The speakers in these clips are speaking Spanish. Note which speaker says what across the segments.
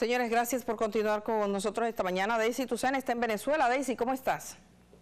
Speaker 1: Señores, gracias por continuar con nosotros esta mañana. Daisy Tucena está en Venezuela. Daisy, ¿cómo estás?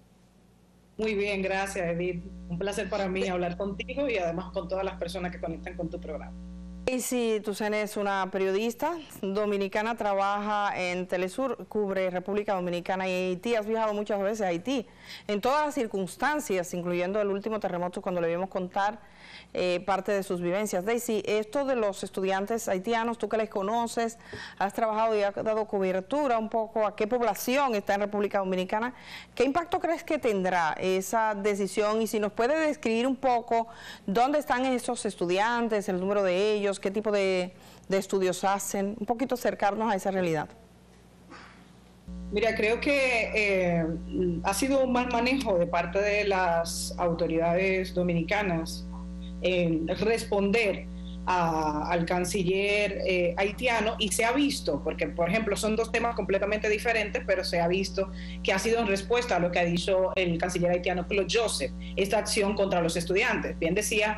Speaker 2: Muy bien, gracias, Edith. Un placer para mí hablar contigo y además con todas las personas que conectan con tu programa.
Speaker 1: Daisy Tucena es una periodista dominicana, trabaja en Telesur, cubre República Dominicana y Haití. Has viajado muchas veces a Haití, en todas las circunstancias, incluyendo el último terremoto, cuando le vimos contar parte de sus vivencias. Daisy, esto de los estudiantes haitianos, tú que les conoces, has trabajado y has dado cobertura un poco a qué población está en República Dominicana, ¿qué impacto crees que tendrá esa decisión? Y si nos puede describir un poco dónde están esos estudiantes, el número de ellos, qué tipo de estudios hacen, un poquito acercarnos a esa realidad.
Speaker 2: Mira, creo que ha sido un mal manejo de parte de las autoridades dominicanas en responder al canciller haitiano, y se ha visto, porque por ejemplo son dos temas completamente diferentes, pero se ha visto que ha sido en respuesta a lo que ha dicho el canciller haitiano Claude Joseph, esta acción contra los estudiantes. Bien decía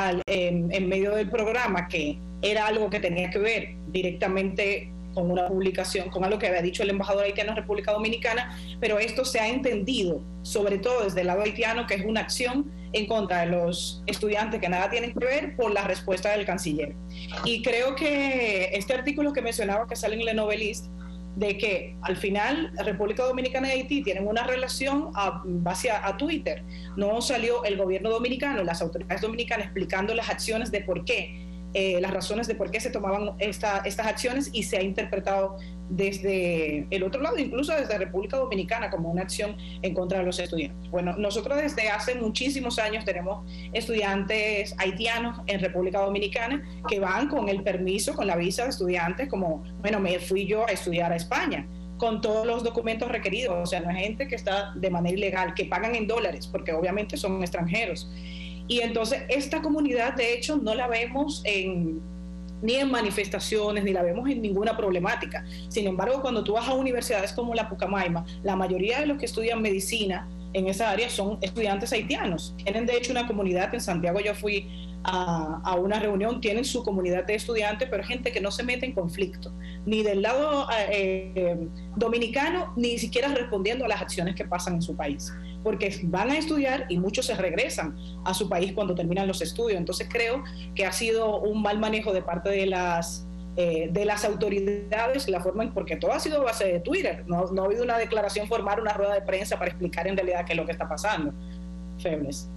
Speaker 2: en medio del programa que era algo que tenía que ver directamente con una publicación, con algo que había dicho el embajador haitiano en República Dominicana, pero esto se ha entendido, sobre todo desde el lado haitiano, que es una acción en contra de los estudiantes que nada tienen que ver por la respuesta del canciller. Y creo que este artículo que mencionaba que sale en Le Noveliste, de que al final República Dominicana y Haití tienen una relación base a Twitter. No salió el gobierno dominicano, las autoridades dominicanas explicando las acciones de por qué, las razones de por qué se tomaban estas acciones, y se ha interpretado desde el otro lado, incluso desde República Dominicana, como una acción en contra de los estudiantes. Bueno, nosotros desde hace muchísimos años tenemos estudiantes haitianos en República Dominicana que van con el permiso, con la visa de estudiantes, como, bueno, me fui yo a estudiar a España, con todos los documentos requeridos. O sea, no es gente que está de manera ilegal, que pagan en dólares, porque obviamente son extranjeros. Y entonces esta comunidad, de hecho, no la vemos ni en manifestaciones, ni la vemos en ninguna problemática. Sin embargo, cuando tú vas a universidades como la Pucamaima, la mayoría de los que estudian medicina en esa área son estudiantes haitianos. Tienen, de hecho, una comunidad. En Santiago yo fui a una reunión, tienen su comunidad de estudiantes, pero gente que no se mete en conflicto, ni del lado dominicano, ni siquiera respondiendo a las acciones que pasan en su país, porque van a estudiar y muchos se regresan a su país cuando terminan los estudios. Entonces creo que ha sido un mal manejo de parte de las autoridades, la forma en, porque todo ha sido a base de Twitter, no ha habido una declaración formal, una rueda de prensa para explicar en realidad qué es lo que está pasando. Febles.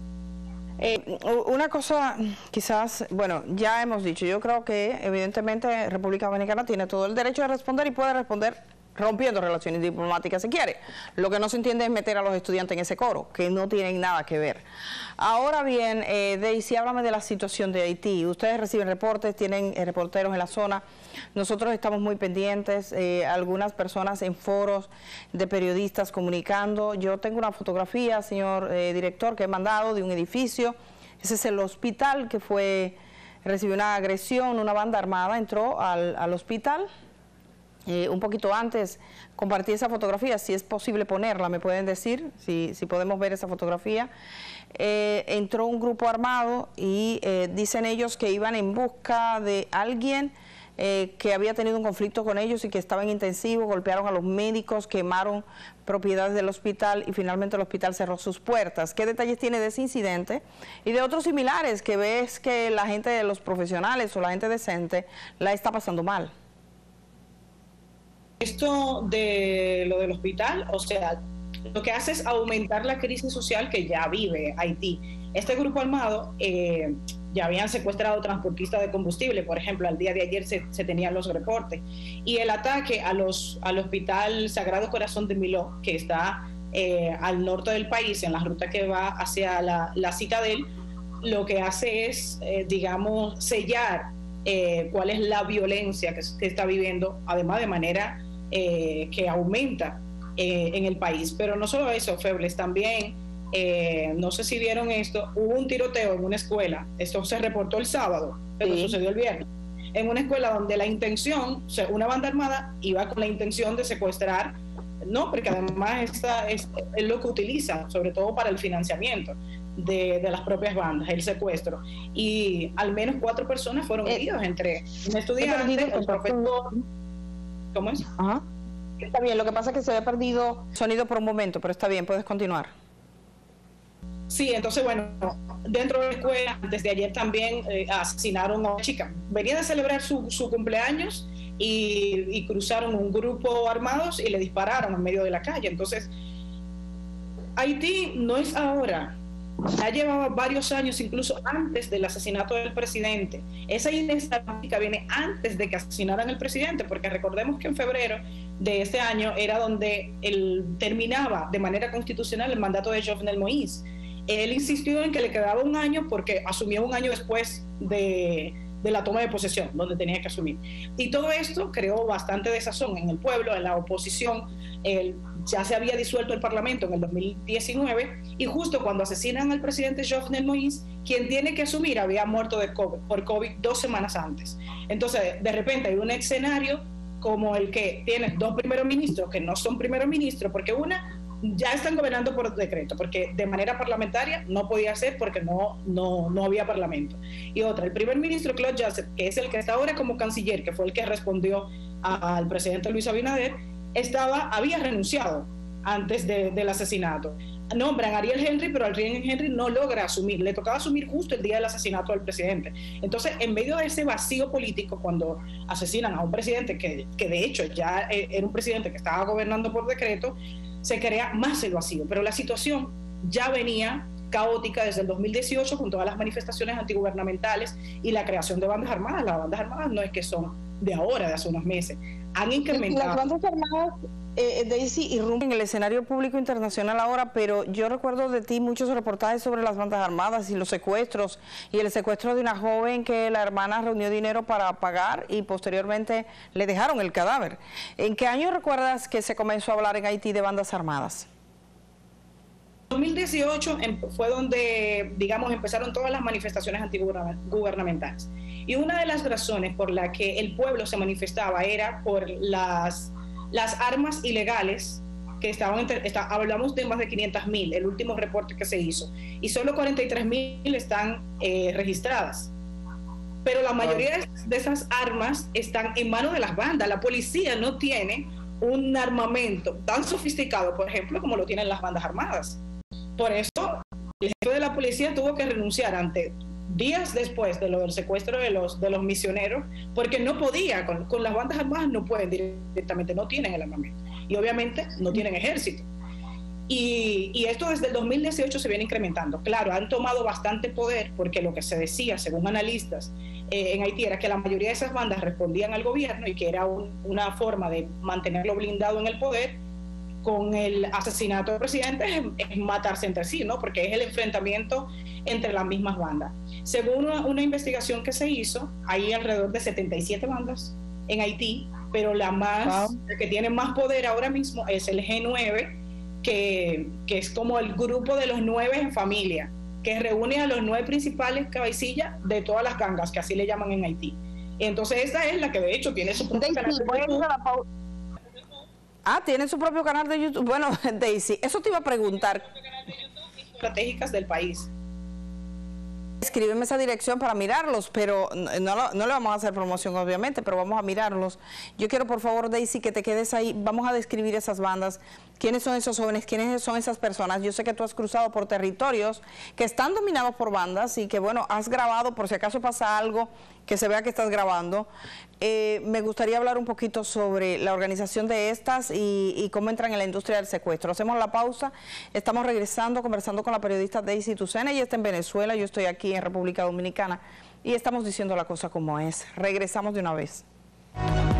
Speaker 1: Una cosa, quizás, bueno, ya hemos dicho, yo creo que evidentemente República Dominicana tiene todo el derecho de responder, y puede responder rompiendo relaciones diplomáticas si quiere. Lo que no se entiende es meter a los estudiantes en ese coro, que no tienen nada que ver. Ahora bien, Daisy, háblame de la situación de Haití. Ustedes reciben reportes, tienen reporteros en la zona. Nosotros estamos muy pendientes, algunas personas en foros de periodistas comunicando. Yo tengo una fotografía, señor director, que he mandado de un edificio. Ese es el hospital que recibió una agresión, una banda armada entró al hospital. Un poquito antes compartí esa fotografía, si es posible ponerla, me pueden decir si podemos ver esa fotografía. Entró un grupo armado y dicen ellos que iban en busca de alguien que había tenido un conflicto con ellos y que estaba en intensivo, golpearon a los médicos, quemaron propiedades del hospital y finalmente el hospital cerró sus puertas. ¿Qué detalles tiene de ese incidente y de otros similares que ves que la gente de los profesionales o la gente decente la está pasando mal?
Speaker 2: Esto de lo del hospital, o sea, lo que hace es aumentar la crisis social que ya vive Haití. Este grupo armado ya habían secuestrado transportistas de combustible, por ejemplo, al día de ayer se tenían los reportes. Y el ataque al Hospital Sagrado Corazón de Miló, que está al norte del país, en la ruta que va hacia la Citadel, lo que hace es, digamos, sellar cuál es la violencia que se está viviendo, además de manera que aumenta en el país. Pero no solo eso, Febles, también, no sé si vieron esto, hubo un tiroteo en una escuela, esto se reportó el sábado, pero sucedió el viernes, en una escuela donde la intención, o sea, una banda armada iba con la intención de secuestrar, no, porque además es lo que utiliza, sobre todo para el financiamiento de las propias bandas, el secuestro. Y al menos 4 personas fueron heridas, entre un estudiante, el profesor. ¿Cómo es?
Speaker 1: Ajá. Está bien, lo que pasa es que se había perdido sonido por un momento, pero está bien, puedes continuar.
Speaker 2: Sí, entonces, bueno, dentro de la escuela, desde ayer también asesinaron a una chica. Venía de celebrar su cumpleaños y cruzaron un grupo armados y le dispararon en medio de la calle. Entonces, Haití no es ahora, ya llevaba varios años, incluso antes del asesinato del presidente. Esa inestabilidad viene antes de que asesinaran al presidente, porque recordemos que en febrero de este año era donde él terminaba de manera constitucional el mandato de Jovenel Moïse. Él insistió en que le quedaba un año porque asumió un año después de la toma de posesión, donde tenía que asumir. Y todo esto creó bastante desazón en el pueblo, en la oposición. Ya se había disuelto el Parlamento en el 2019 y justo cuando asesinan al presidente Jovenel Moïse, quien tiene que asumir había muerto por COVID 2 semanas antes. Entonces, de repente hay un escenario como el que tiene dos primeros ministros que no son primeros ministros, porque una ya están gobernando por decreto, porque de manera parlamentaria no podía ser porque no había parlamento. Y otra, el primer ministro Claude Joseph, que es el que está ahora como canciller, que fue el que respondió al presidente Luis Abinader, había renunciado antes del asesinato. Nombran a Ariel Henry, pero Ariel Henry no logra asumir, le tocaba asumir justo el día del asesinato del presidente. Entonces, en medio de ese vacío político, cuando asesinan a un presidente que de hecho ya era un presidente que estaba gobernando por decreto, se crea más el vacío. Pero la situación ya venía caótica desde el 2018 con todas las manifestaciones antigubernamentales y la creación de bandas armadas. Las bandas armadas no es que son de ahora, de hace unos meses. Han incrementado.
Speaker 1: Las bandas armadas, Daisy, irrumpen en el escenario público internacional ahora, pero yo recuerdo de ti muchos reportajes sobre las bandas armadas y los secuestros, y el secuestro de una joven que la hermana reunió dinero para pagar y posteriormente le dejaron el cadáver. ¿En qué año recuerdas que se comenzó a hablar en Haití de bandas armadas?
Speaker 2: 2018 fue donde, digamos, empezaron todas las manifestaciones antigubernamentales. Y una de las razones por la que el pueblo se manifestaba era por las armas ilegales que hablamos de más de 500.000, el último reporte que se hizo, y solo 43.000 están registradas. Pero la mayoría de esas armas están en manos de las bandas. La policía no tiene un armamento tan sofisticado, por ejemplo, como lo tienen las bandas armadas. Por eso, el jefe de la policía tuvo que renunciar días después de lo del secuestro de los misioneros, porque no podía, con las bandas armadas no pueden directamente, no tienen el armamento. Y obviamente no tienen ejército. Y esto desde el 2018 se viene incrementando. Claro, han tomado bastante poder, porque lo que se decía, según analistas en Haití, era que la mayoría de esas bandas respondían al gobierno y que era una forma de mantenerlo blindado en el poder. Con el asesinato del presidente es matarse entre sí, ¿no? Porque es el enfrentamiento entre las mismas bandas. Según una investigación que se hizo, hay alrededor de 77 bandas en Haití, pero la que tiene más poder ahora mismo es el G9, que es como el grupo de los 9 en familia, que reúne a los 9 principales cabecillas de todas las gangas, que así le llaman en Haití. Entonces esta es la que de hecho tiene su propio canal de YouTube.
Speaker 1: Tiene su propio canal de YouTube. Bueno, Daisy, eso te iba a preguntar.
Speaker 2: Estratégicas del país.
Speaker 1: Escríbeme esa dirección para mirarlos, pero no le vamos a hacer promoción obviamente, pero vamos a mirarlos. Yo quiero por favor, Daisy, que te quedes ahí. Vamos a describir esas bandas. ¿Quiénes son esos jóvenes? ¿Quiénes son esas personas? Yo sé que tú has cruzado por territorios que están dominados por bandas y que, bueno, has grabado, por si acaso pasa algo, que se vea que estás grabando. Me gustaría hablar un poquito sobre la organización de estas y cómo entran en la industria del secuestro. Hacemos la pausa, estamos regresando, conversando con la periodista Daisy Tucena. Ella está en Venezuela, yo estoy aquí en República Dominicana y estamos diciendo la cosa como es. Regresamos de una vez.